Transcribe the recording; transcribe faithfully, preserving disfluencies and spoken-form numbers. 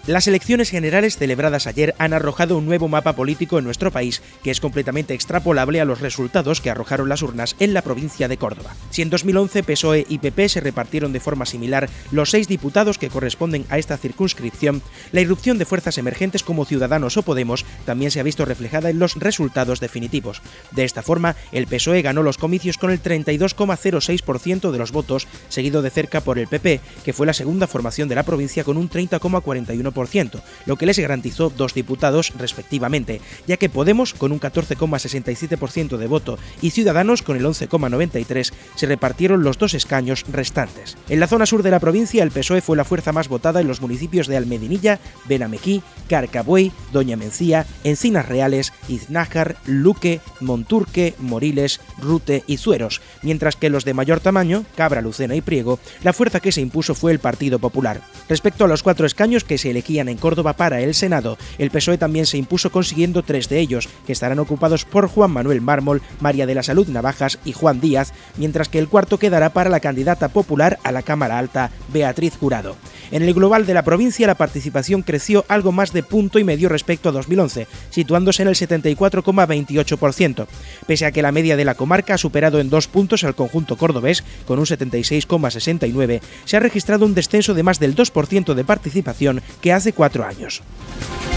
Las elecciones generales celebradas ayer han arrojado un nuevo mapa político en nuestro país, que es completamente extrapolable a los resultados que arrojaron las urnas en la provincia de Córdoba. Si en dos mil once P S O E y P P se repartieron de forma similar los seis diputados que corresponden a esta circunscripción, la irrupción de fuerzas emergentes como Ciudadanos o Podemos también se ha visto reflejada en los resultados definitivos. De esta forma, el P S O E ganó los comicios con el treinta y dos coma cero seis por ciento de los votos, seguido de cerca por el P P, que fue la segunda formación de la provincia con un treinta coma cuarenta y uno por ciento, lo que les garantizó dos diputados respectivamente, ya que Podemos, con un catorce coma sesenta y siete por ciento de voto, y Ciudadanos, con el once coma noventa y tres por ciento, se repartieron los dos escaños restantes. En la zona sur de la provincia, el P S O E fue la fuerza más votada en los municipios de Almedinilla, Benamequí, Carcabuey, Doña Mencía, Encinas Reales, Iznájar, Luque, Monturque, Moriles, Rute y Zueros, mientras que los de mayor tamaño, Cabra, Lucena y Priego, la fuerza que se impuso fue el Partido Popular. Respecto a los cuatro escaños que se elegían en Córdoba para el Senado, el P S O E también se impuso consiguiendo tres de ellos, que estarán ocupados por Juan Manuel Mármol, María de la Salud Navajas y Juan Díaz, mientras que el cuarto quedará para la candidata popular a la Cámara Alta, Beatriz Jurado. En el global de la provincia, la participación creció algo más de punto y medio respecto a dos mil once, situándose en el setenta y cuatro coma veintiocho por ciento, pese a que la media de la comarca ha superado en dos puntos al conjunto cordobés, con un setenta y seis coma sesenta y nueve, se ha registrado un descenso de más del dos por ciento de participación que hace cuatro años.